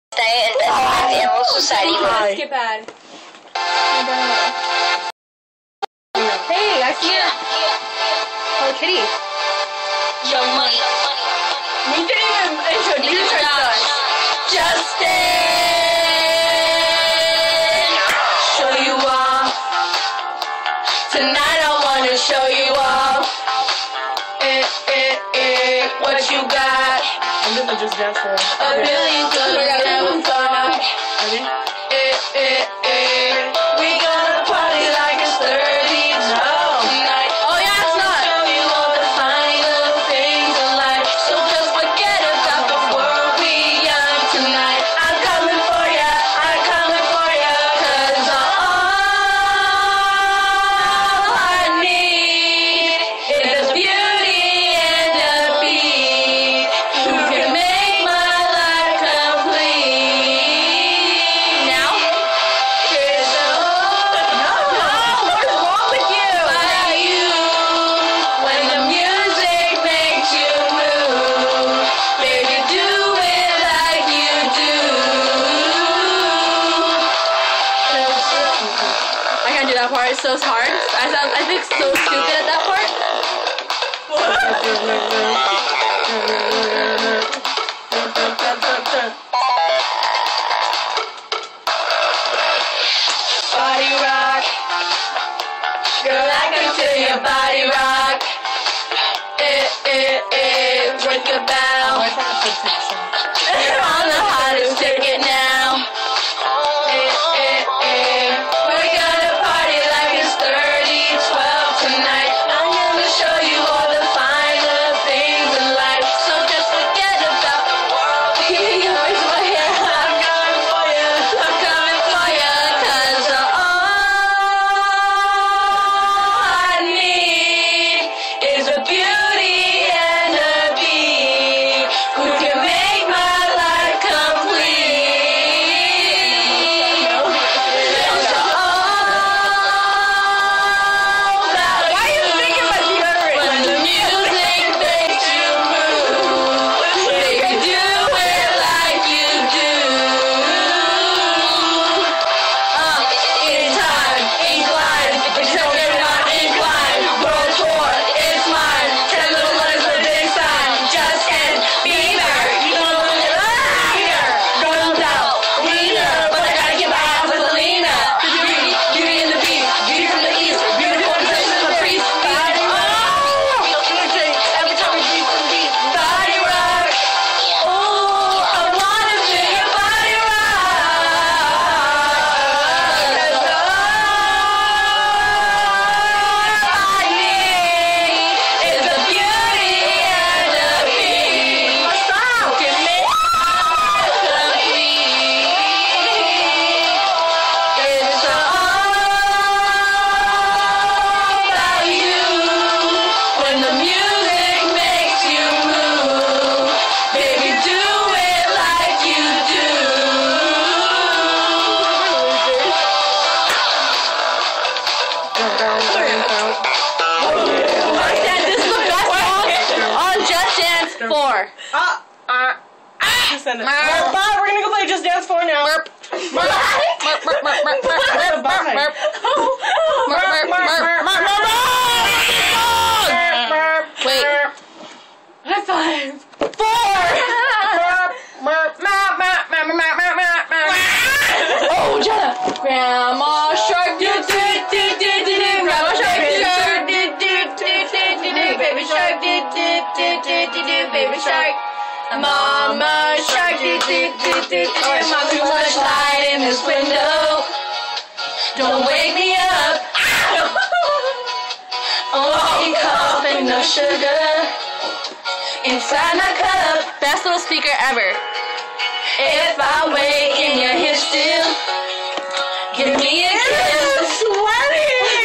Diet and Best Animal Society. Skip ad. Hey, I see it. Hello Kitty. Show money. We didn't even introduce ourselves. Justin. Show you all. Tonight I wanna show you all. What you got? I'm gonna just dance for A billion colors never thought. We gonna party like it's 30s tonight. Oh yeah, it's not. Show you all the fine little things in life. So just forget about the world we young tonight. I'm coming for ya, I'm coming for ya. 'Cause all I need is a beauty and a beat. Who can make my life complete? Now? Here's the What's wrong with you? by you. When the music makes you move, baby, do it like you do. I can't do that part. It's so hard. I think so stupid at that part. Body rock, girl, I can feel your body rock. Work your bounce. You're on the hottest ticket now. We're gonna party like it's 30-12 tonight. I'm gonna show you all the fine little things in life. So just forget about the world. I'm coming for you. I'm coming for you. 'Cause all I need is a beauty and a beat. Who can make my life complete? Why are you thinking about deodorant? When the music makes you move, baby, do it like you do. It's time, incline, show everyone incline. World tour, it's mine. 10 little letters with a big sign. Justin Bieber, you know what leader. Girls out, leader, but I gotta get my ass with Selena. Beauty and the beast, beauty from the east, beautiful princess and the priest. Body rock, every time we beat the beat. Body rock, oh, I wanna feel your body rock. 'Cause all I need is a beauty and a beat. Who can make my life complete? It's all about you. When the music makes you move, baby, do it like you do. This is the best song on Just Dance 4. We're gonna go play Just Dance 4 now. Wait. High five. 4. Oh, Jenna. Grandma Shark, do do do do do do. Grandma Shark, do do do do do do. Baby Shark, do do do do do do. Baby Shark. Mama Shark, do do do do do. Too much light in this window. Don't wake me up. Oh, coffee, no sugar. Inside my cup. Best little speaker ever. If I wake and you're here still, give me a kiss. Sweaty.